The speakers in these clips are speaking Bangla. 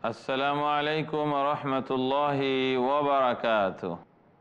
আসসালামু আলাইকুম ওয়া রাহমাতুল্লাহি ওয়া বারাকাতুহু।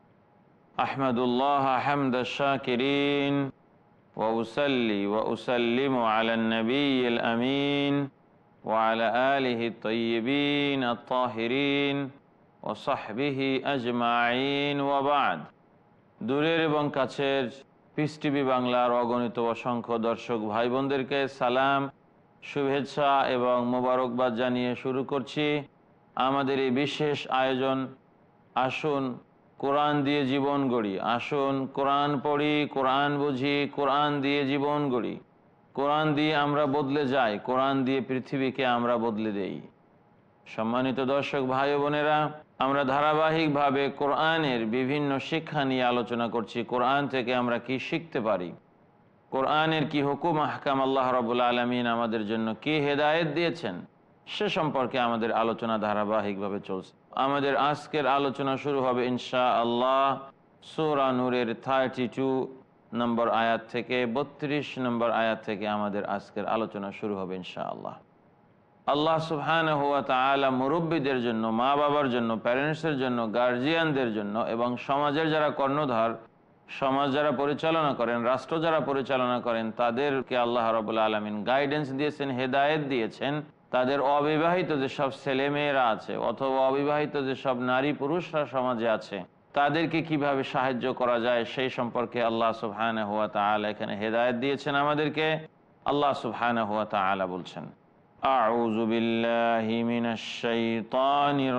আহমাদুল্লাহ হামদাশ শাকিরিন ওয়া উসাল্লি ওয়া উসাল্লিমু আলান নাবিয়্যিল আমিন ওয়া আলা আলিহি আত-তাইয়্যিবিন আত-তাহিরিন ওয়া সাহবিহি আজমাইন ওয়া বা'দ। দূরের এবং কাছের পিস টিভি বাংলার অগণিত অসংখ্য দর্শক ভাই বোনদেরকে সালাম, শুভেচ্ছা এবং মোবারকবাদ জানিয়ে শুরু করছি আমাদের এই বিশেষ আয়োজন। আসুন কোরআন দিয়ে জীবন গড়ি, আসুন কোরআন পড়ি, কোরআন বুঝি, কোরআন দিয়ে জীবন গড়ি, কোরআন দিয়ে আমরা বদলে যাই, কোরআন দিয়ে পৃথিবীকে আমরা বদলে দেই। সম্মানিত দর্শক ভাই বোনেরা, আমরা ধারাবাহিকভাবে কোরআনের বিভিন্ন শিক্ষা নিয়ে আলোচনা করছি। কোরআন থেকে আমরা কি শিখতে পারি, কোরআনের কি হুকুম আহকাম আল্লাহ রাব্বুল আলামিন আমাদের জন্য কি হেদায়েত দিয়েছেন, সে সম্পর্কে আমাদের আলোচনা ধারাবাহিকভাবে চলছে। আমাদের আজকের আলোচনা শুরু হবে ইনশাআল্লাহ সূরা নূরের 32 নম্বর আয়াত থেকে, 32 নম্বর আয়াত থেকে আমাদের আজকের আলোচনা শুরু হবে ইনশাআল্লাহ। আল্লাহ সুবহানাহু ওয়া তাআলা মুরব্বীদের জন্য, মা বাবার জন্য, প্যারেন্টসের জন্য, গার্জিয়ানদের জন্য এবং সমাজের যারা কর্ণধার, সমাজ যারা পরিচালনা করেন, রাষ্ট্র যারা পরিচালনা করেন, তাদেরকে আল্লাহ রাব্বুল আলামিন গাইডেন্স দিয়েছেন, হেদায়েত দিয়েছেন। তাদের অবিবাহিত যেসব ছেলে মেয়েরা আছে অথবা অবিবাহিত যেসব নারী পুরুষরা সমাজে আছে, তাদেরকে কিভাবে সাহায্য করা যায় সেই সম্পর্কে আল্লাহ সুবহানাহু ওয়া তাআলা এখানে হেদায়েত দিয়েছেন আমাদেরকে। আল্লাহ সুবহানাহু ওয়া তাআলা বলছেন, আউযু বিল্লাহি মিনাশ শাইতানির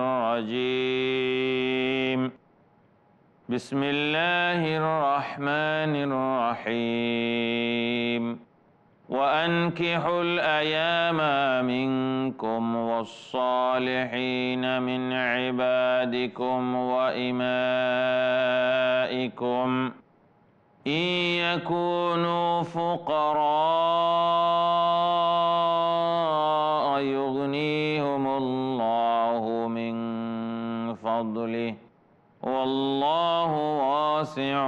রাজীম, বিসমিল্লাহির রহমানির রহিম, وأنكحوا الأيام منكم والصالحين من عبادكم وإمائكم إن يكونوا فقراء يغنيهم الله من فضله والله واسع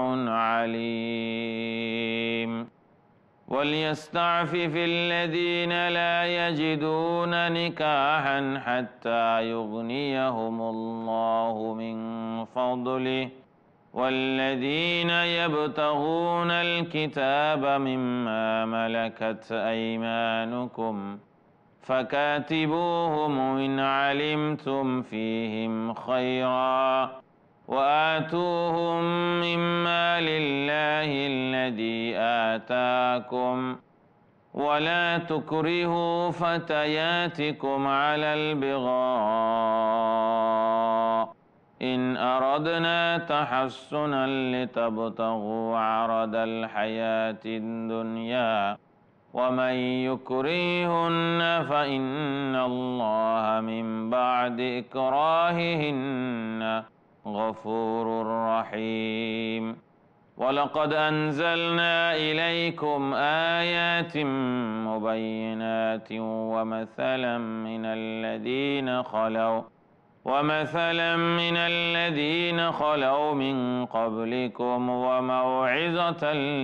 عليم وليستعفف الذين لا يجدون نكاحا حتى يغنيهم الله من فضله والذين يبتغون الكتاب مما ملكت أيمانكم فكاتبوهم إن علمتم فيهم خيرا وآتوهم مما لله الذي آتاكم ولا تكرهوا فتياتكم على البغاء إن أردنا تحصنا لتبتغوا عرض الحياة الدنيا ومن يكرهن فإن الله من بعد إكراههن غفور رحيم ولقد أنزلنا إليكم آيات مبينات ومثلا من الذين خلوا من قبلكم وموعظة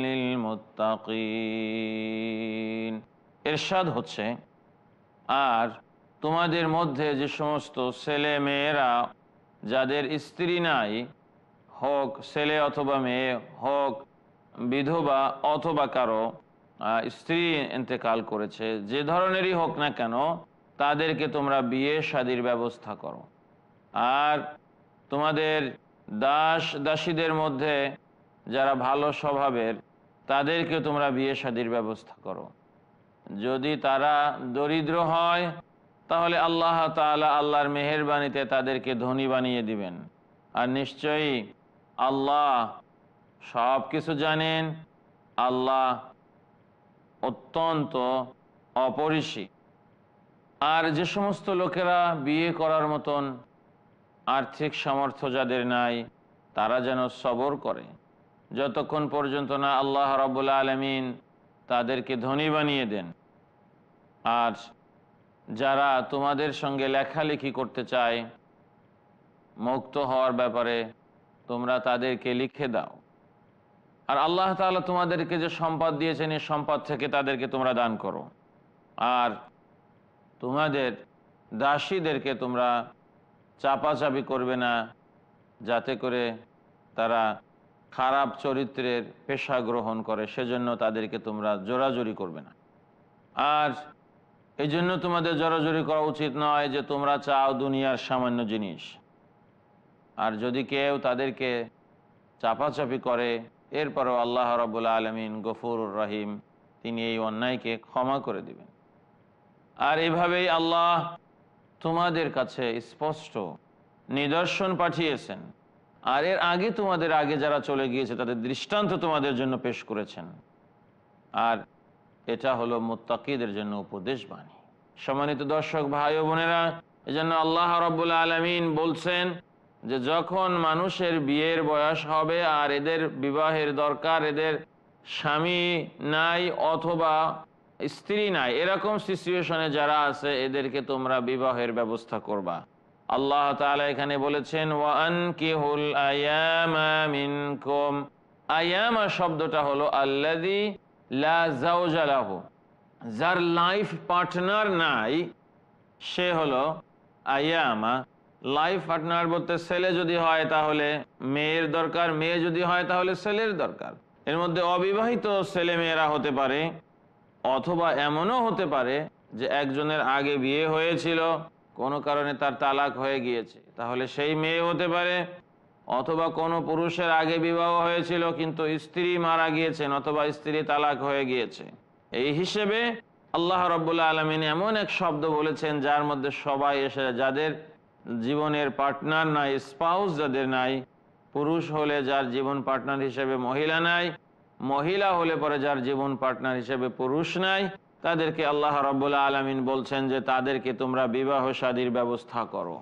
للمتقين। ইরশাদ হচ্ছে, আর তোমাদের মধ্যে যে সমস্ত ছেলে মেয়েরা যাদের স্ত্রী নাই, হোক ছেলে অথবা মেয়ে, হোক বিধবা অথবা কারো স্ত্রী ইন্তেকাল করেছে, যে ধরনেরই হোক না কেন, তাদেরকে তোমরা বিয়ে শাদীর ব্যবস্থা করো। আর তোমাদের দাস দাসীদের মধ্যে যারা ভালো স্বভাবের, তাদেরকে তোমরা বিয়ে শাদীর ব্যবস্থা করো। যদি তারা দরিদ্র হয় তাহলে আল্লাহ তাআলা আল্লাহর মেহেরবানিতে তাদেরকে ধনী বানিয়ে দিবেন। আর নিশ্চয়ই আল্লাহ সব কিছু জানেন, আল্লাহ অত্যন্ত অপরিসীম। আর যে সমস্ত লোকেরা বিয়ে করার মতন আর্থিক সামর্থ্য যাদের নাই, তারা যেন সবর করে যতক্ষণ পর্যন্ত না আল্লাহ রাব্বুল আলামিন তাদেরকে ধনী বানিয়ে দেন। আর যারা তোমাদের সঙ্গে লেখালেখি করতে চায়, মুক্ত হওয়ার ব্যাপারে তোমরা তাদেরকে লিখে দাও। আর আল্লাহ তাআলা তোমাদেরকে যে সম্পদ দিয়েছেন, এই সম্পদ থেকে তাদেরকে তোমরা দান করো। আর তোমাদের দাসীদেরকে তোমরা চাপাচাপি করবে না, যাতে করে তারা খারাপ চরিত্রের পেশা গ্রহণ করে, সেজন্য তাদেরকে তোমরা জোরাজুরি করবে না। আর এই জন্য তোমাদের জোরাজুরি করা উচিত নয় যে তোমরা চাও দুনিয়ার সামান্য জিনিস। আর যদি কেউ তাদেরকে চাপাচাপি করে, এরপরও আল্লাহ রাব্বুল আলামিন গফুরুর রহিম, তিনি এই অন্যায়কে ক্ষমা করে দিবেন। আর এভাবেই আল্লাহ তোমাদের কাছে স্পষ্ট নিদর্শন পাঠিয়েছেন, আর এর আগে তোমাদের আগে যারা চলে গিয়েছে তাদের দৃষ্টান্ত তোমাদের জন্য পেশ করেছেন। আর এটা হলো মুত্তাকিদের জন্য উপদেশ বাণী। সম্মানিত দর্শক ভাই ও বোনেরা, এজন্য আল্লাহ রাব্বুল আলামিন বলছেন যে যখন মানুষের বিয়ের বয়স হবে আর এদের বিবাহের দরকার, এদের স্বামী নাই অথবা স্ত্রী নাই, এরকম সিচুয়েশনে যারা আছে এদেরকে তোমরা বিবাহের ব্যবস্থা করবা। আল্লাহ তাআলা এখানে বলেছেন ওয়ানকিহুল আয়ামা মিনকুম। আয়ামা শব্দটা হলো আল্লাযী লা যাওজা লাহু, যার লাইফ পার্টনার নাই সে হলো আয়ামা। লাইফ পার্টনার বলতে ছেলে যদি হয় তাহলে মেয়ের দরকার, মেয়ে যদি হয় তাহলে ছেলের দরকার। এর মধ্যে অবিবাহিত ছেলে মেয়েরা হতে পারে, অথবা এমনও হতে পারে যে একজনের আগে বিয়ে হয়েছিল, কোনো কারণে তার তালাক হয়ে গিয়েছে, তাহলে সেই মেয়ে হতে পারে। অথবা কোনো পুরুষের আগে বিবাহ হয়েছিল কিন্তু স্ত্রী মারা গিয়েছেন অথবা স্ত্রী তালাক হয়ে গিয়েছে। এই হিসেবে আল্লাহ রাব্বুল আলামিন এমন এক শব্দ বলেছেন যার মধ্যে সবাই এসে, যাদের জীবনের পার্টনার নাই, স্পাউস যাদের নাই, পুরুষ হলে যার জীবন পার্টনার হিসেবে মহিলা নাই, মহিলা হলে পরে যার জীবন পার্টনার হিসেবে পুরুষ নাই, তাদেরকে আল্লাহ রাব্বুল আলামিন বলছেন যে তাদেরকে তোমরা বিবাহ শাদীর ব্যবস্থা করো।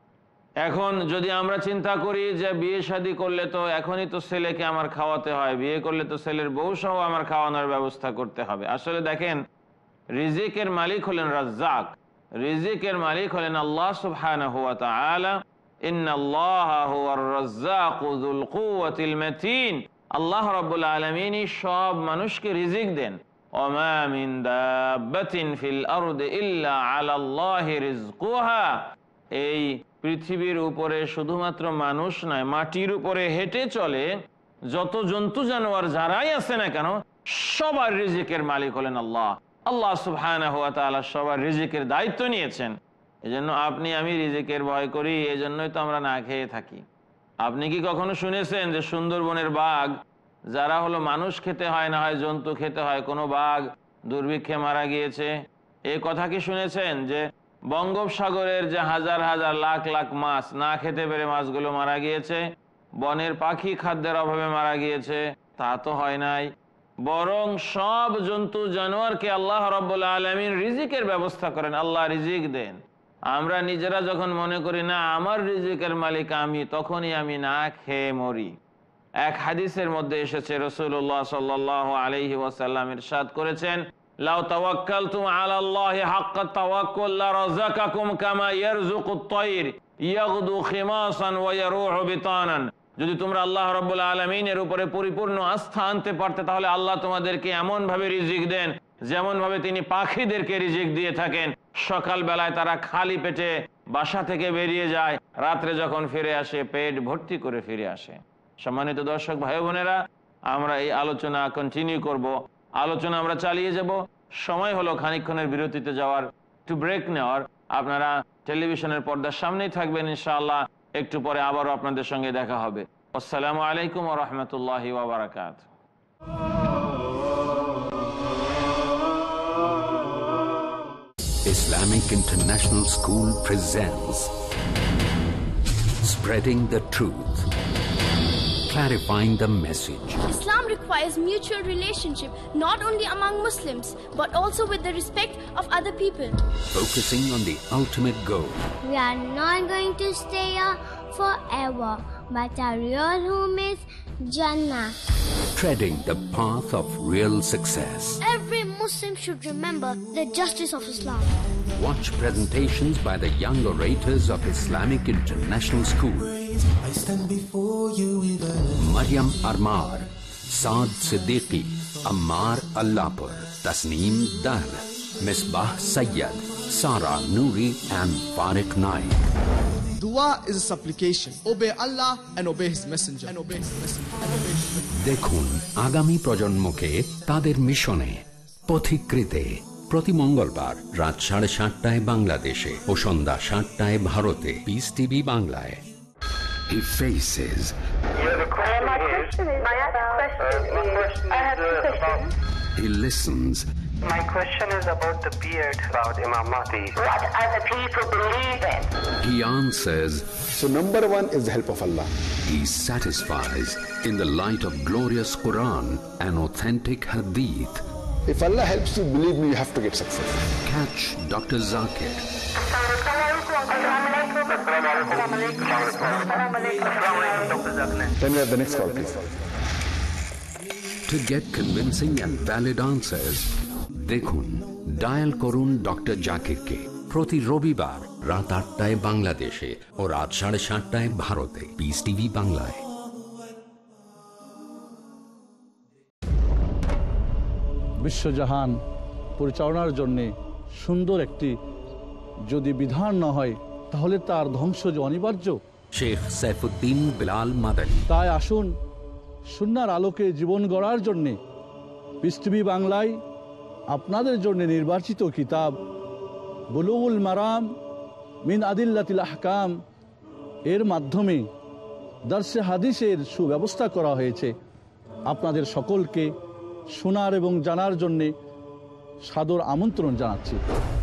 এখন যদি আমরা চিন্তা করি যে বিয়ে শাদী করলে তো এখনই তো ছেলেকে আমার খাওয়াতে হয়, বিয়ে করলে তো ছেলের বউ সহ আমার খাওয়ানোর ব্যবস্থা করতে হবে। আসলে দেখেন, রিজিকের মালিক হলেন রাজ্জাক, রিজিকের মালিক হলেন আল্লাহ সুবহানাহু ওয়া তাআলা। ইন্নাল্লাহা হুয়ার রাজ্জাকু যুল কুওয়াতিল মাতিন। আল্লাহ রাব্বুল আলামিন সব মানুষকে রিজিক দেন। ওমা মিন দাব্বাতিন ফিল আরদি ইল্লা আলাল্লাহি রিজকুহা। এই পৃথিবীর উপরে শুধুমাত্র মানুষ নয়, মাটির উপরে হেঁটে চলে যত জন্তু জানোয়ার যারাই আছে না কেন, সবার রিজিকের মালিক হলেন আল্লাহ। আল্লাহ সুবহানাহু ওয়া তাআলা সবার রিজিকের দায়িত্ব নিয়েছেন। এজন্য আপনি আমি রিজিকের ভয় করি, এজন্যই তো আমরা না খেয়ে থাকি। আপনি কি কখনো শুনেছেন যে সুন্দরবনের বাঘ, যারা হলো মানুষ খেতে হয় না হয় জন্তু খেতে হয়, কোনো বাঘ দুর্ভিক্ষে মারা গিয়েছে? এই কথা কি শুনেছেন যে বঙ্গোপসাগরের যে হাজার হাজার লাখ লাখ মাছ, না খেতে পেরে মাছগুলো মারা গিয়েছে? বনের পাখি খাদ্যের অভাবে মারা গিয়েছে? তা তো হয় নাই। বরং সব জন্তু জানোয়ারকে আল্লাহ রাব্বুল আলামিন রিজিকের ব্যবস্থা করেন, আল্লাহ রিজিক দেন। আমরা নিজেরা যখন মনে করি না আমার রিজিকের মালিক আমি, তখনই আমি না খেয়ে মরি। এক হাদিসের মধ্যে এসেছে, রাসূলুল্লাহ সাল্লাল্লাহু আলাইহি ওয়াসাল্লাম ইরশাদ করেছেন, লাউ তাওয়াক্কালতুম আলাল্লাহি হাক্কা তাওয়াক্কুল লারাযাকাকুম কামা ইয়ারযুকুত তায়র ইয়াগদু খিমাসান ওয়া ইয়ারুহু বিতানান। যদি তোমরা আল্লাহ রাব্বুল আলামিনের উপরে পরিপূর্ণ আস্থা আনতে পারতে, তাহলে আল্লাহ তোমাদেরকে এমন ভাবে রিজিক দেন যেমন ভাবে তিনি পাখিদেরকে রিজিক দিয়ে থাকেন। সকাল বেলায় তারা খালি পেটে বাসা থেকে বেরিয়ে যায়, রাত্রে যখন ফিরে আসে পেট ভর্তি করে ফিরে আসে। সম্মানিত দর্শক ভাই বোনেরা, আমরা এই আলোচনা কন্টিনিউ করব, আলোচনা আমরা চালিয়ে যাব। সময় হলো খানিকক্ষণের বিরতিতে যাওয়ার, একটু ব্রেক নেওয়ার। আপনারা টেলিভিশনের পর্দার সামনেই থাকবেন ইনশাআল্লাহ। একটু পরে আবারও আপনাদের সঙ্গে দেখা হবে। আসসালামু আলাইকুম ওয়া রাহমাতুল্লাহি ওয়া বারাকাতুহু। Islamic International School presents Spreading the Truth, clarifying the message. Islam requires mutual relationship not only among Muslims but also with the respect of other people. Focusing on the ultimate goal. We are not going to stay here forever, but our real home is Jannah. Treading the path of real success. Every Muslim should remember the justice of Islam. Watch presentations by the young orators of Islamic International School. I stand before you with a Maryam Armar, Saad Siddiqui, Ammar Allahpur, Tasneem Dar. Misbah Sayyad, Sara Nuri and Farik Naik. Dua is a supplication. Obey Allah and obey His Messenger. দেখুন আগামী প্রজন্মকে তাদের মিশনে পথিকৃতে প্রতি মঙ্গলবার রাত 7:30 বাংলাদেশে ও সন্ধ্যা 7টায় ভারতে পিস টিভি বাংলায়। He faces. He listens. My question is about the beard about Imam Mahdi. What other people believe in. He answers. So number one is the help of Allah. He satisfies in the light of glorious Quran and authentic Hadith. If Allah helps you, believe me, you have to get success. Catch Dr. Zakir. Then we have the next call, please. To get convincing and valid answers, দেখুন ডায়াল করুন ডক্টর জাকিরকে প্রতি রবিবার রাত 8টায় বাংলাদেশে ও রাত 7:30 ভারতে পিস টিভি বাংলায়। বিশ্বজাহান পরিচালনার জন্যে সুন্দর একটি যদি বিধান না হয় তাহলে তার ধ্বংস যে অনিবার্য। শেখ সাইফুদ্দিন বিলাল মাদানী। তাই আসুন সুন্নাহর আলোকে জীবন গড়ার জন্যে পিস টিভি বাংলায় আপনাদের জন্য নির্বাচিত কিতাব বুলুগুল মারাম মিন আদিল্লাতিল আহকাম এর মাধ্যমে দর্শে হাদিসের সুব্যবস্থা করা হয়েছে। আপনাদের সকলকে শোনার এবং জানার জন্যে সাদর আমন্ত্রণ জানাচ্ছি।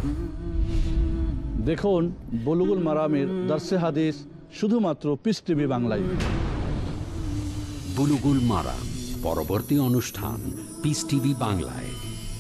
দেখুন বুলুগুল মারামের দর্শে হাদিস শুধুমাত্র পিস টিভি বাংলায়। বুলুগুল মারাম পরবর্তী অনুষ্ঠান পিস টিভি বাংলায়।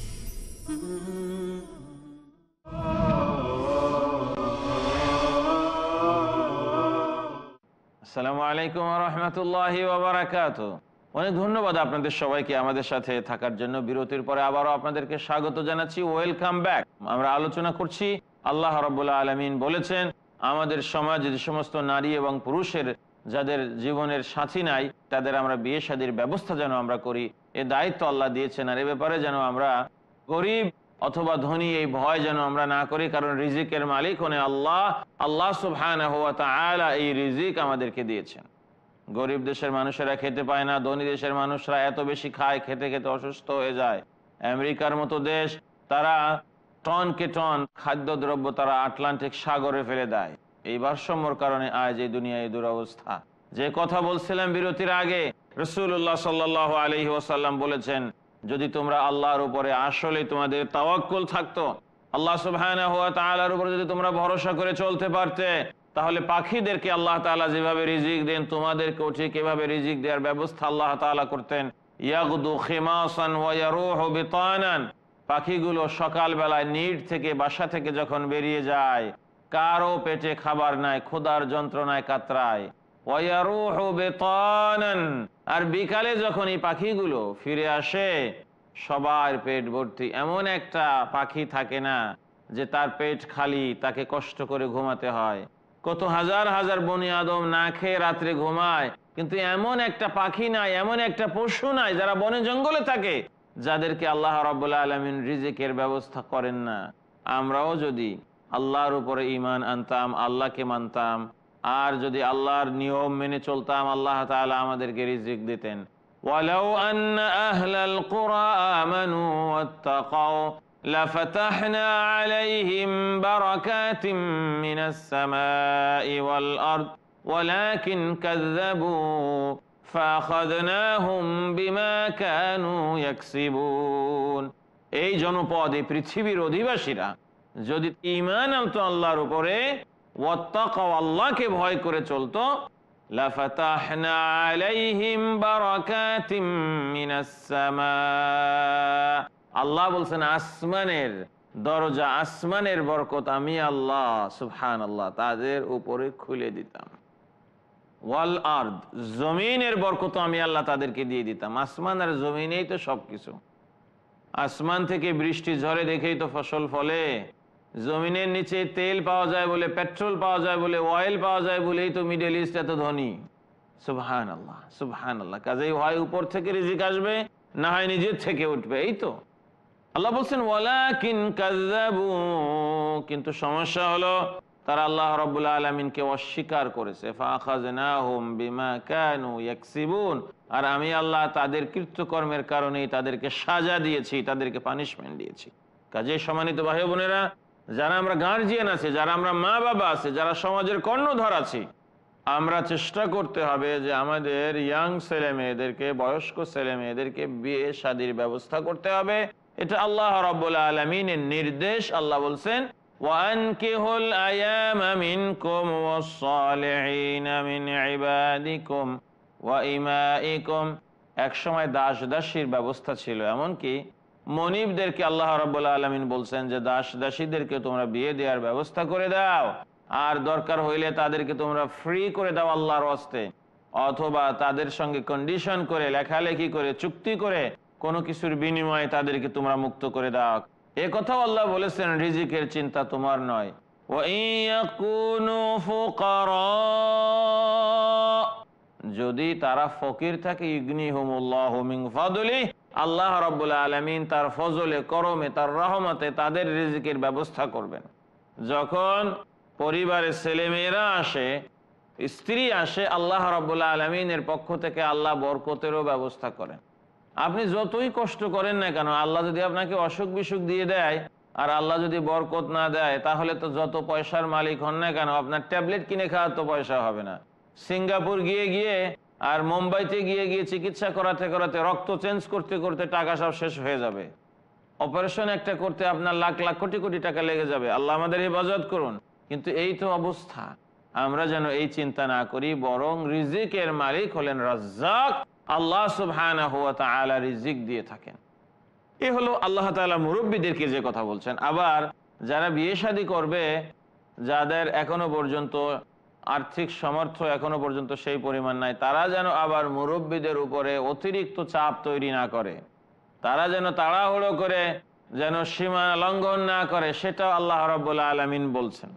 আসসালামু আলাইকুম ওয়া রাহমাতুল্লাহি ওয়া বারাকাতুহু। অনেক ধন্যবাদ আপনাদের সবাইকে আমাদের সাথে থাকার জন্য। বিরতির পরে আবারও আপনাদেরকে স্বাগত জানাচ্ছি। Welcome back. আমরা আলোচনা করছি আল্লাহ রাব্বুল আলামিন বলেছেন আমাদের সমাজে যে সমস্ত নারী এবং পুরুষের যাদের জীবনের সাথী নাই তাদের আমরা বিয়ে শাদীর ব্যবস্থা যেন আমরা করি, এ দায়িত্ব আল্লাহ দিয়েছেন। আর এ ব্যাপারে যেন আমরা গরিব অথবা ধনী এই ভয় যেন আমরা না করি, কারণ রিজিকের মালিক হনে আল্লাহ। আল্লাহ সুবহানাহু ওয়া তাআলা এই রিজিক আমাদেরকে দিয়েছেন। গরিব দেশের মানুষেরা খেতে পায় না, ধনী দেশের মানুষরা এত বেশি খায়, খেতে খেতে অসুস্থ হয়ে যায়। আমেরিকার মতো দেশ তারা টনকে টন খাদ্যদ্রব্য তারা আটলান্টিক সাগরে ফেলে দেয়। এই ভারসাম্যর কারণে আজ এই দুনিয়ায় এই দুরবস্থা। যে কথা বলছিলাম বিরতির আগে, রাসূলুল্লাহ সাল্লাল্লাহু আলাইহি ওয়াসাল্লাম বলেছেন যদি তোমরা আল্লাহর উপরে আসলে তোমাদের তাওয়াক্কুল থাকতো, আল্লাহ সুবহানাহু ওয়া তাআলার উপরে যদি তোমরা ভরসা করে চলতে পারতে, তাহলে পাখিদেরকে আল্লাহ তাআলা যেভাবে রিজিক দেন তোমাদেরকেও ঠিক এভাবে রিজিক দেওয়ার ব্যবস্থা আল্লাহ তাআলা করতেন। ইয়াগদু খিমাসান ওয়া ইয়ারুহু বিতানান। পাখিগুলো সকালবেলায় নিট থেকে বাসা থেকে যখন বেরিয়ে যায়, কারো পেটে খাবার নাই, ক্ষুধার যন্ত্রণায় কাতরায়। ওয়া ইয়ারুহু বিতানান। আর বিকালে যখন এই পাখিগুলো ফিরে আসে সবার পেট ভর্তি। এমন একটা পাখি থাকে না যে তার পেট খালি, তাকে কষ্ট করে ঘুমাতে হয়। কত হাজার হাজার বনি আদম না খেয়ে রাত্রে ঘুমায়, কিন্তু এমন একটা পাখি নাই, এমন একটা পশু নাই যারা বনে জঙ্গলে থাকে যাদেরকে আল্লাহ রাব্বুল আলামিন রিজিকের ব্যবস্থা করেন না। আমরাও যদি আল্লাহর উপরে ঈমান আনতাম, আল্লাহকে মানতাম, আর যদি আল্লাহর নিয়ম মেনে চলতাম, আল্লাহ তাআলা আমাদেরকে রিজিক দিতেন। ওয়ালাউ আন্না আহলাল কুরা আমানু ওয়াত্তাকাউ লাফাতাহনা আলাইহিম বারাকাতিম মিনাস সামাই ওয়াল আরদ ওয়ালাকিন কাযযাবু ফাআখাযনাহুম বিমা কানু ইয়াকসিবুন। এই জনপদ, এই পৃথিবীর অধিবাসীরা যদি ঈমান আনতো আল্লাহর উপরে, ওয়াত্তাকাউ আল্লাহকে ভয় করে চলতো, লাফাতাহনা আলাইহিম বারাকাতিম মিনাস সামা। আল্লাহ বলছেন আসমানের দরজা, আসমানের বরকত আমি আল্লাহ সুবহানাল্লাহ তাদের উপরে খুলে দিতাম। ওয়াল আরদ, জমিনের বরকত আমি আল্লাহ তাদেরকে দিয়ে দিতাম। আসমান আর জমিনেই তো সবকিছু। আসমান থেকে বৃষ্টি ঝরে দেখেই তো ফসল ফলে। জমিনের নিচে তেল পাওয়া যায় বলে, পেট্রোল পাওয়া যায় বলে, অয়েল পাওয়া যায় বলেই তো মিডল ইস্ট এত ধনী। সুবহানাল্লাহ সুবহানাল্লাহ। কাজেই হয় উপর থেকে রিজিক আসবে, না হয় নিজের থেকে উঠবে। এই তো আল্লাহ বলছেন ওয়ালাকিন কাযযাবু, কিন্তু সমস্যা হলো তারা আল্লাহ রাব্বুল আলামিনকে অস্বীকার করেছে। ফাআখাযনাহুম বিমা কানু ইয়াকসিবুন, আর আমি আল্লাহ তাদের কৃতকর্মের কারণেই তাদেরকে সাজা দিয়েছি, তাদেরকে পানিশমেন্ট দিয়েছি। কাজেই সম্মানিত ভাই বোনেরা, যারা আমরা গার্জিয়ান আছি, যারা আমরা মা বাবা আছি, যারা সমাজের কর্ণধার আছি, আমরা চেষ্টা করতে হবে যে আমাদের ইয়াং ছেলে মেয়েদেরকে, বয়স্ক ছেলে মেয়েদেরকে বিয়ে শাদীর ব্যবস্থা করতে হবে। এটা আল্লাহ রাব্বুল আলামিনের নির্দেশ। আল্লাহ বলছেন ওয়ানকিহুল আয়ামা মিনকুম ওয়াস-সালিহিনা মিন ইবাদিকুম ওয়া ইমাইকুম। এক সময় দাস দাসীর ব্যবস্থা ছিল, এমনকি মনিবদেরকে আল্লাহ রাব্বুল আলামিন বলছেন যে দাস দাসীদেরকে তোমরা বিয়ে দেওয়ার ব্যবস্থা করে দাও, আর দরকার হইলে তাদেরকে তোমরা ফ্রি করে দাও আল্লাহর ওয়াস্তে, অথবা তাদের সঙ্গে কন্ডিশন করে, লেখালেখি করে, চুক্তি করে কোনো কিছুর বিনিময়ে তাদেরকে তোমরা মুক্ত করে দাও। এ কথাও আল্লাহ বলেছেন রিজিকের চিন্তা তোমার নয়। ওয়া ইয়াকুনু ফুকারা, যদি তারা ফকির থাকে, ইগনিহুমুল্লাহু মিন ফাদলি, আল্লাহ রাব্বুল আলামিন তার ফজলে, করমে, তার রহমতে তাদের রিজিকের ব্যবস্থা করবেন। যখন পরিবারের ছেলে মেয়েরা আসে, স্ত্রী আসে, আল্লাহ রাব্বুল আলামিনের পক্ষ থেকে আল্লাহ বরকতেরও ব্যবস্থা করেন। আপনি যতই কষ্ট করেন না কেন, আল্লাহ যদি আপনাকে অসুখ বিসুখ দিয়ে দেয় আর আল্লাহ যদি বরকত না দেয়, তাহলে তো যত পয়সার মালিক হন না কেন, আপনার ট্যাবলেট কিনে খাওয়ার তো পয়সা হবে না। সিঙ্গাপুর গিয়ে আর মুম্বাইতে গিয়ে চিকিৎসা করাতে করাতে, রক্ত চেঞ্জ করতে করতে টাকা সব শেষ হয়ে যাবে। অপারেশন একটা করতে আপনার লাখ লাখ কোটি কোটি টাকা লেগে যাবে। আল্লাহ আমাদের হেফাজত করুন। কিন্তু এই তো অবস্থা, আমরা যেন এই চিন্তা না করি, বরং রিজিকের মালিক হলেন রাজ্জাক, আল্লাহ সুবহানাহু ওয়া তাআলা রিজিক দিয়ে থাকেন। এ হলো আল্লাহ তাআলা মুরব্বীদেরকে যে কথা বলছেন। আবার যারা বিয়ে শাদী করবে, যাদের এখনো পর্যন্ত আর্থিক সামর্থ্য এখনো পর্যন্ত সেই পরিমাণ নাই, তারা যেন আবার মুরব্বীদের উপরে অতিরিক্ত চাপ তৈরি না করে, তারা যেন তাড়াহুড়ো করে যেন সীমা লঙ্ঘন না করে, সেটাও আল্লাহ রাব্বুল আলামিন বলছেন।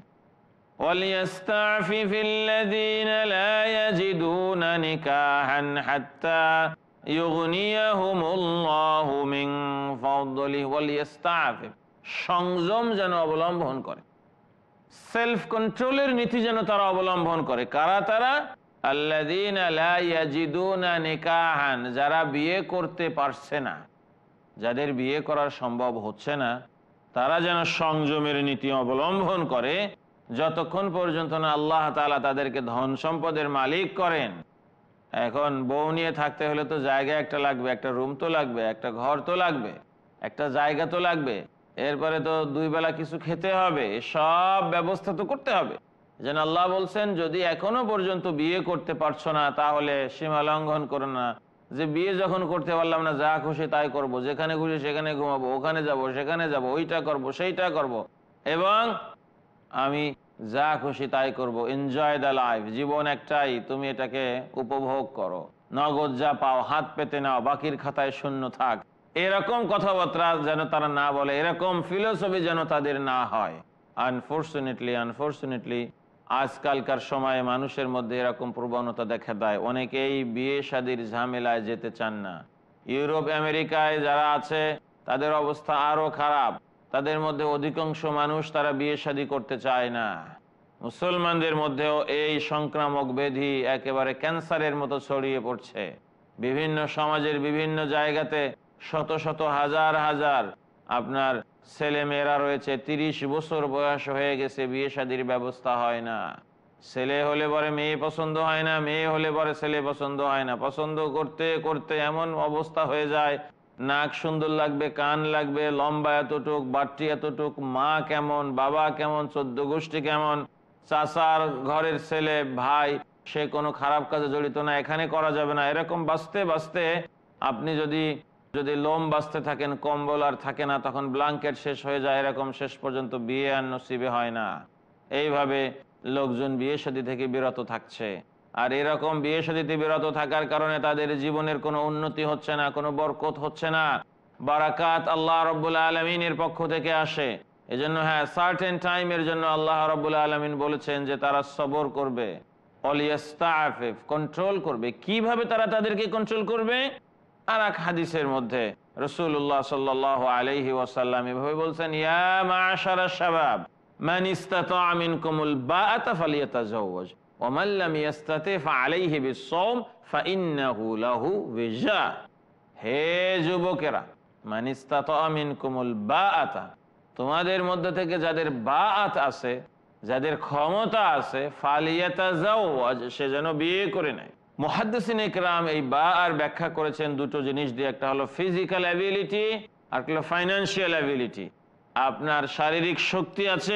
وَلْيَسْتَعْفِفِ الَّذِينَ لَا يَجِدُونَ نِكَاحًا حَتَّى يُغْنِيَهُمُ اللَّهُ مِنْ فَضْلِهِ وَلْيَسْتَعْفِفِ, সংযম যেন অবলম্বন করে, সেলফ কন্ট্রোলের নীতি যেন তারা অবলম্বন করে। কারা তারা? আল্লাযীনা লা ইয়াজিদুনা নিকাহান, যারা বিয়ে করতে পারছে না, যাদের বিয়ে করার সম্ভব হচ্ছে না, তারা যেন সংযমের নীতি অবলম্বন করে যতক্ষণ পর্যন্ত না আল্লাহ তাআলা তাদেরকে ধন সম্পদের মালিক করেন। এখন বউ নিয়ে থাকতে হলে তো জায়গা একটা লাগবে, একটা রুম তো লাগবে, একটা ঘর তো লাগবে, একটা জায়গা তো লাগবে, এরপরে তো দুই বেলা কিছু খেতে হবে, সব ব্যবস্থা তো করতে হবে। যেন আল্লাহ বলছেন যদি এখনো পর্যন্ত বিয়ে করতে পারছো না, তাহলে সীমা লঙ্ঘন করো না, যে বিয়ে যখন করতে পারলাম না, যা খুশি তাই করব, যেখানে খুশি সেখানে ঘুমাবো, ওখানে যাব সেখানে যাব, ওইটা করব সেইটা করব, এবং আমি যা খুশি তাই করব, এনজয় দ্য লাইফ, জীবন একটাই, তুমি এটাকে উপভোগ করো, নগদ যা পাও হাত পেতে নাও, বাকির খাতায় শূন্য থাক, এরকম কথাবার্তা যেন তারা না বলে, এরকম ফিলোসফি যেন তাদের না হয়। আনফরচুনেটলি আজকালকার সময়ে মানুষের মধ্যে এরকম প্রবণতা দেখা দেয়। অনেকেই বিয়ে শাদীর ঝামেলায় যেতে চান না। ইউরোপ আমেরিকায় যারা আছে তাদের অবস্থা আরো খারাপ, তাদের মধ্যে অধিকাংশ মানুষ তারা বিয়ে শাদী করতে চায় না। মুসলমানদের মধ্যেও এই সংক্রামক ব্যাধি একেবারে ক্যান্সারের মতো ছড়িয়ে পড়ছে। বিভিন্ন সমাজের বিভিন্ন জায়গাতে শত শত হাজার হাজার আপনার ছেলে মেয়েরা রয়েছে, 30 বছর বয়স হয়ে গেছে, বিয়ে শাদীর ব্যবস্থা হয় না। ছেলে হলে পরে মেয়ে পছন্দ হয় না, মেয়ে হলে পরে ছেলে পছন্দ হয় না, পছন্দ করতে করতে এমন অবস্থা হয়ে যায়, নাক সুন্দর লাগবে, কান লাগবে, লম্বা এতটুক, বাট্টি এতটুক, মা কেমন, বাবা কেমন, 14 গোষ্ঠী কেমন, চাচার ঘরের ছেলে, ভাই, সে কোনো খারাপ কাজে জড়িত না, এখানে করা যাবে না, এরকম বাঁচতে বাঁচতে আপনি যদি লোম বাঁচতে থাকেন, কম্বল আর থাকে না, তখন ব্ল্যাঙ্কেট শেষ হয়ে যায়, এরকম শেষ পর্যন্ত বিয়ে আর নসিবে হয় না। এইভাবে লোকজন বিয়ে শাদী থেকে বিরত থাকছে। আর এরকম বিয়ে শাদীতে বিরত থাকার কারণে তাদের জীবনের কোনো উন্নতি হচ্ছে না, কোনো বরকত হচ্ছে না, বারাকাত আল্লাহ রাব্বুল আলামিনের পক্ষ থেকে আসে। এজন্য হ্যাঁ, সার্টেন টাইমের জন্য আল্লাহ রাব্বুল আলামিন বলেছেন যে তারা সবর করবে, কন্ট্রোল করবে। কিভাবে তারা তাদেরকে কন্ট্রোল করবে? আর এক হাদিসের মধ্যে রাসূলুল্লাহ সাল্লাল্লাহু আলাইহি ওয়াসাল্লাম এভাবে বলছেন, ইয়া মা'শারাশ শাবাব মান ইসতাতা'a মিনকুমুল বাআতা ফালিয়াতাজাওয়াজ ওয়া মান লাম ইসতাতি' ফা'আলাইহি বিস-সাওম ফাইন্নাহু লাহু বিজা। হে যুবকেরা, মান ইসতাতা'a মিনকুমুল বাআতা, তোমাদের মধ্যে থেকে যাদের বাআত আছে, যাদের ক্ষমতা আছে, ফালিয়াতাজাওয়াজ, সে যেন বিয়ে করে নেয়। মুহাদ্দিসিনে কেরাম এই বাআর ব্যাখ্যা করেছেন দুটো জিনিস দিয়ে, একটা হলো ফিজিক্যাল অ্যাবিলিটি আর একটা হলো ফাইন্যান্সিয়াল অ্যাবিলিটি। আপনার শারীরিক শক্তি আছে,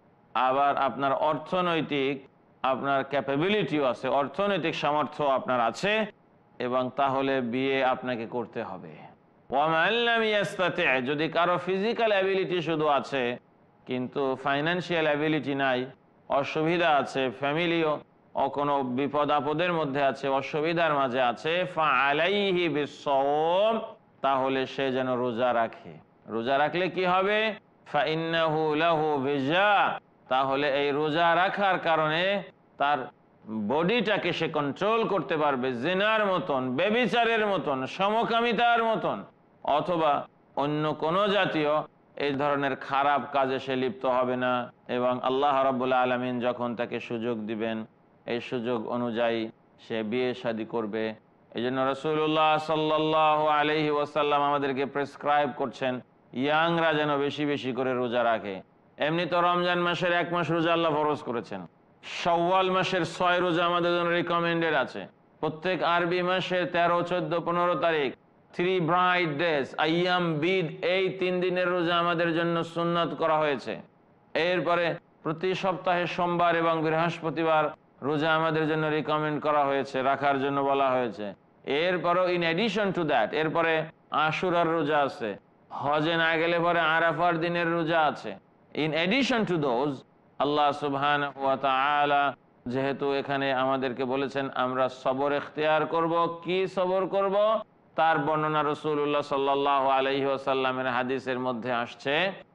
আবার আপনার অর্থনৈতিক আপনার ক্যাপাবিলিটিও আছে, অর্থনৈতিক সামর্থ্য আপনার আছে, এবং তাহলে বিয়ে আপনাকে করতে হবে। ওয়া মান লাম ইয়াস্তাতি', যদি কারো ফিজিক্যাল অ্যাবিলিটি শুধু আছে কিন্তু ফাইন্যান্সিয়াল অ্যাবিলিটি নাই, অসুবিধা আছে, ফ্যামিলিও কোনো বিপদ আপদের মধ্যে আছে, অসুবিধার মাঝে আছে, ফা'আলাইহি বিস-সাওম, তাহলে সে যেন রোজা রাখে। রোজা রাখলে কি হবে? ফাইন্নাহু লাহু বিজা, তাহলে এই রোজা রাখার কারণে তার বডিটাকে সে কন্ট্রোল করতে পারবে, জিনার মতন, ব্যভিচারের মতন, সমকামিতার মতন, অথবা অন্য কোনো জাতীয় এই ধরনের খারাপ কাজে সে লিপ্ত হবে না। এবং আল্লাহ রাব্বুল আলামিন যখন তাকে সুযোগ দিবেন, এই সুযোগ অনুযায়ী সে বিয়ে শাদী করবে। এই জন্য রাসূলুল্লাহ সাল্লাল্লাহু আলাইহি ওয়াসাল্লাম আমাদেরকে প্রেসক্রাইব করছেন ইয়াংরা যেন বেশি বেশি করে রোজা রাখে। এমনি তো রমজান মাসের 1 মাস রোজা আল্লাহ ফরজ করেছেন, শাওয়াল মাসের 6 রোজা আমাদের জন্য রিকমেন্ডেড আছে, প্রত্যেক আরবি মাসের 13, 14, 15 তারিখ 3 ব্রাইট ডেজ আইয়াম বিদ, এই 3 দিনের রোজা আমাদের জন্য সুন্নাত করা হয়েছে। এরপরে প্রতি সপ্তাহে সোমবার এবং বৃহস্পতিবার রোজা আমাদের জন্য রিকমেন্ড করা হয়েছে, রাখার জন্য বলা হয়েছে। এরপরও ইন এডিশন টু দ্যাট, এরপরে আশুরার রোজা আছে, হজে না গেলে পরে আরাফার দিনের রোজা আছে। ইন এডিশন টু দোজ, আল্লাহ সুবহানাহু ওয়া তাআলা যেহেতু এখানে আমাদেরকে বলেছেন আমরা সবর ইখতিয়ার করব, কি সবর করব তার বর্ণনা রাসূলুল্লাহ সাল্লাল্লাহু আলাইহি ওয়াসাল্লামের হাদিসের মধ্যে আসছে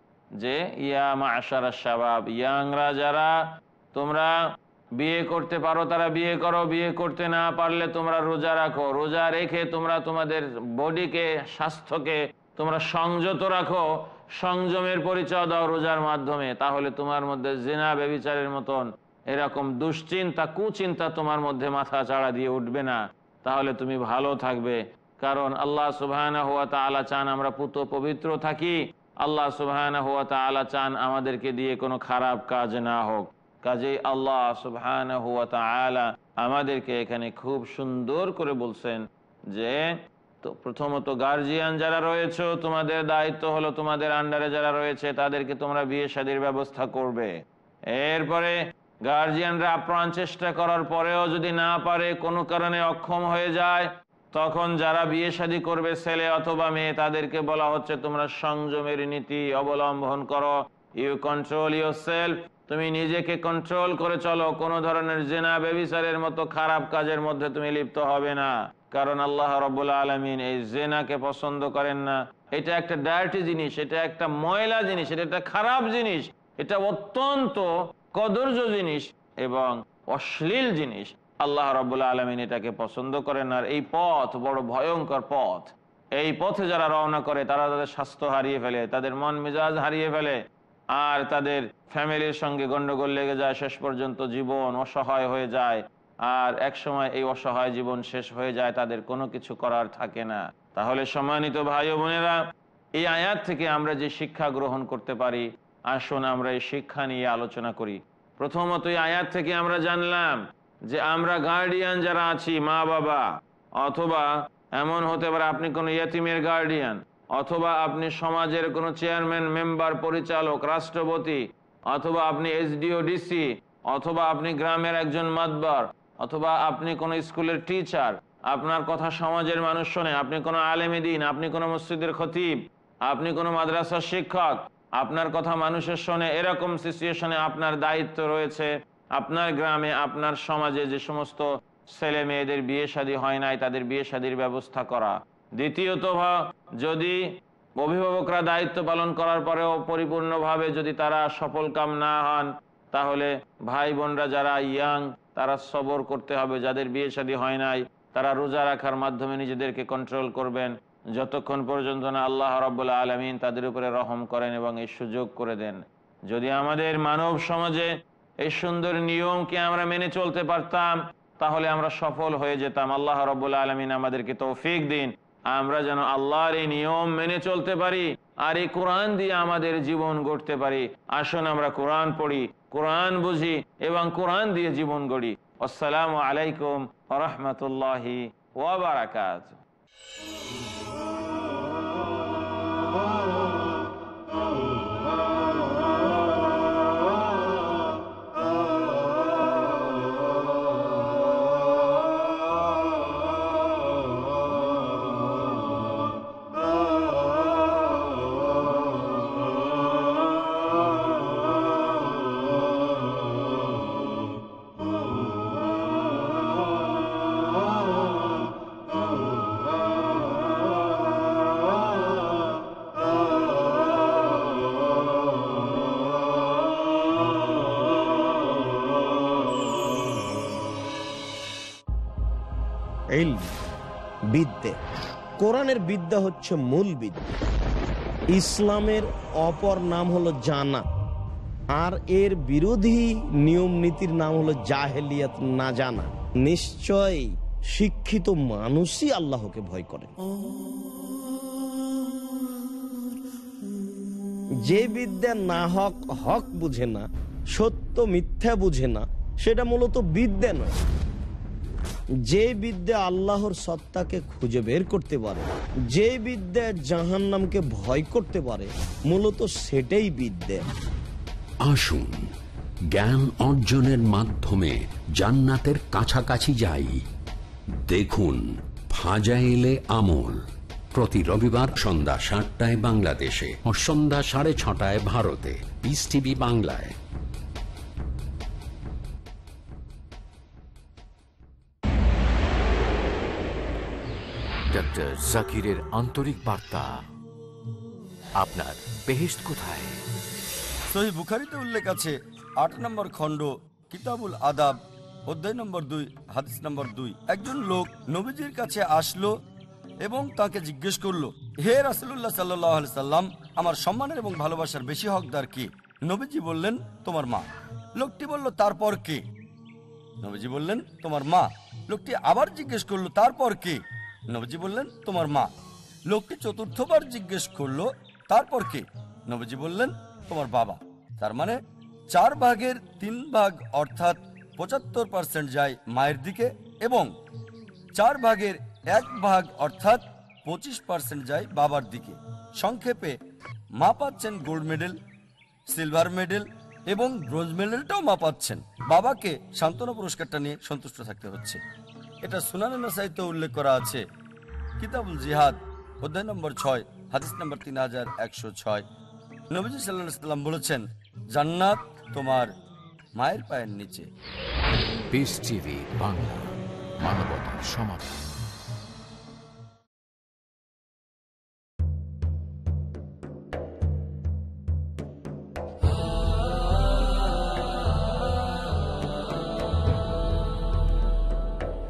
যে ইয়া মা'শারাশ শাবাব, ইয়াংরা যারা তোমরা বিয়ে করতে পারো তারা বিয়ে করো, বিয়ে করতে না পারলে তোমরা রোজা রাখো, রোজা রেখে তোমরা তোমাদের বডিকে, স্বাস্থ্যকে তোমরা সংযত রাখো, সংযমের পরিচয় দাও রোজার মাধ্যমে, তাহলে তোমার মধ্যে জিনা ব্যভিচারের মতন এরকম দুশ্চিন্তা, কুচিন্তা তোমার মধ্যে মাথা চাড়া দিয়ে উঠবে না, তাহলে তুমি ভালো থাকবে। কারণ আল্লাহ সুবহানাহু ওয়া তাআলা চান আমরা পুত পবিত্র থাকি, আল্লাহ সুবহানাহু ওয়া তাআলা চান আমাদেরকে দিয়ে কোনো খারাপ কাজ না হোক। কাজেই আল্লাহ সুবহানাহু ওয়া তাআলা আমাদেরকে এখানে খুব সুন্দর করে বলছেন যে তো প্রথমত গার্জিয়ান যারা রয়েছে তোমাদের দায়িত্ব হলো তোমাদের আন্ডারে যারা রয়েছে তাদেরকে তোমরা বিয়ে শাদীর ব্যবস্থা করবে। এরপরে গার্জিয়ানরা আপ্রাণ চেষ্টা করার পরেও যদি না পারে, কোনো কারণে অক্ষম হয়ে যায়, তখন যারা বিয়ে শাদী করবে ছেলে অথবা মেয়ে তাদেরকে বলা হচ্ছে তোমরা সংযমের নীতি অবলম্বন করো, ইউ কন্ট্রোল ইয়োরসেলফ, তুমি নিজেকে কন্ট্রোল করে চলো, কোনো ধরনের জিনা ব্যভিচারের মতো খারাপ কাজের মধ্যে তুমি লিপ্ত হবে না। কারণ আল্লাহ রাব্বুল আলামিন এই জিনাকে পছন্দ করেন না। এটা একটা ডার্টি জিনিস, এটা একটা ময়লা জিনিস, এটা একটা খারাপ জিনিস, এটা অত্যন্ত কদর্য জিনিস এবং অশ্লীল জিনিস। আল্লাহ রাব্বুল আলামিন এটাকে পছন্দ করেন। আর এই পথ বড় ভয়ঙ্কর পথ। এই পথে যারা রওনা করে তারা তাদের স্বাস্থ্য হারিয়ে ফেলে, তাদের মন মেজাজ হারিয়ে ফেলে, আর তাদের ফ্যামিলির সঙ্গে গন্ডগোল লেগে যায়, শেষ পর্যন্ত জীবন অসহায় হয়ে যায়। আর এক সময় এই অসহায় জীবন শেষ হয়ে যায়, তাদের কোনো কিছু করার থাকে না। তাহলে সম্মানিত ভাই ও বোনেরা, এই আয়াত থেকে আমরা যে শিক্ষা গ্রহণ করতে পারি, আসুন আমরা এই শিক্ষা নিয়ে আলোচনা করি। প্রথমত এই আয়াত থেকে আমরা জানলাম যে আমরা গার্ডিয়ান যারা আছি, মা বাবা, অথবা এমন হতে পারে আপনি কোনো ইয়েতিমের গার্ডিয়ান, অথবা আপনি সমাজের কোনো চেয়ারম্যান, মেম্বার, পরিচালক, রাষ্ট্রপতি, অথবা আপনি এসডিও, ডিসি, অথবা আপনি গ্রামের একজন মাতবার, অথবা আপনি কোনো স্কুলের টিচার, আপনার কথা সমাজের মানুষ শোনে, আপনি কোনো আলেমে দ্বীন, আপনি কোনো মসজিদের খতিব, আপনি কোনো মাদ্রাসার শিক্ষক, আপনার কথা মানুষের শোনে, এরকম সিচুয়েশনে আপনার দায়িত্ব রয়েছে আপনার গ্রামে, আপনার সমাজে যে সমস্ত ছেলে মেয়েদের বিয়ে শাদী হয় নাই তাদের বিয়ে শাদীর ব্যবস্থা করা। দ্বিতীয়ত, যদি অভিভাবকরা দায়িত্ব পালন করার পরেও পরিপূর্ণভাবে যদি তারা সফল কাম না হন, তাহলে ভাই বোনরা যারা ইয়াং তারা সবর করতে হবে। যাদের বিয়ে শাদী হয় নাই তারা রোজা রাখার মাধ্যমে নিজেদেরকে কন্ট্রোল করবেন। যতক্ষণ পর্যন্ত না আল্লাহ রাব্বুল আলামিন তাদের উপরে রহম করেন এবং এই সুযোগ করে দেন। যদি আমাদের মানব সমাজে এই সুন্দর নিয়মকে আমরা মেনে চলতে পারতাম, তাহলে আমরা সফল হয়ে যেতাম। আল্লাহ রাব্বুল আলামিন আমাদেরকে তৌফিক দিন, আমরা যেন আল্লাহর এই নিয়ম মেনে চলতে পারি আর এই কোরআন দিয়ে আমাদের জীবন গড়তে পারি। আসুন আমরা কোরআন পড়ি, কোরআন বুঝি এবং কোরআন দিয়ে জীবন গড়ি। আসসালামু আলাইকুম ওয়া রাহমাতুল্লাহি ওয়া বারাকাতুহু। বিদ্যে, কোরআনের বিদ্যা হচ্ছে মূল বিদ্যা। ইসলামের অপর নাম হলো জানা, আর এর বিরোধী নিয়ম নীতির নাম হলো জাহেলিয়াত, না জানা। নিশ্চয় শিক্ষিত মানুষই আল্লাহকে ভয় করে। যে বিদ্যা না হক হক বুঝে না, সত্য মিথ্যা বুঝে না, সেটা মূলত বিদ্যা নয়। যে বিদ্যা আল্লাহর সত্তাকে খুঁজে বের করতে পারে, যে বিদ্যা জাহান্নামকে ভয় করতে পারে, মূলত সেটাই বিদ্যা। আসুন জ্ঞান অর্জনের মাধ্যমে জান্নাতের কাছাকাছি যাই। দেখুন ফাজাইলে আমল, প্রতি রবিবার সন্ধ্যা ৭টায় বাংলাদেশে ও সন্ধ্যা ৬:৩০ ভারতে, পিস টিভি বাংলায়। ডক্টর জাকিরের আন্তরিক বার্তা, আপনার বেহেশত কোথায়? সহিহ বুখারীতে উল্লেখ আছে ৮ নম্বর খণ্ড কিতাবুল আদাব, অধ্যায় নম্বর ২, হাদিস নম্বর ২। একজন লোক নবীজির কাছে আসলো এবং তাকে জিজ্ঞেস করলো, হে রাসূলুল্লাহ সাল্লাল্লাহু আলাইহি সাল্লাম, আমার সম্মানের এবং ভালোবাসার বেশি হকদার কে? নবীজি বললেন, তোমার মা। লোকটি বলল, তারপর কে? নবীজি বললেন, তোমার মা। লোকটি আবার জিজ্ঞেস করলো, তারপর কে? নবীজি বললেন, তোমার মা। লোকটি চতুর্থবার জিজ্ঞেস করলো, তারপর কে? নবীজি বললেন, তোমার বাবা। তার মানে 4 ভাগের 3 ভাগ অর্থাৎ 75% যায় মায়ের দিকে এবং 4 ভাগের 1 ভাগ অর্থাৎ 25% যায় বাবার দিকে। সংক্ষেপে মা পাচ্ছেন গোল্ড মেডেল, সিলভার মেডেল এবং ব্রোঞ্জ মেডেলটাও মা পাচ্ছেন। বাবাকে সান্ত্বনা পুরস্কারটা নিয়ে সন্তুষ্ট থাকতে হচ্ছে। এটা সুনানে নাসাইতে উল্লেখ করা আছে, কিতাবুল জিহাদ, অধ্যায় নম্বর 6, হাদিস নম্বর 3106। নবীজি সাল্লাল্লাহু আলাইহি সাল্লাম বলেছেন, জান্নাত তোমার মায়ের পায়ের নিচে। পিস টিভি বাংলা, মানবতার সমাধান।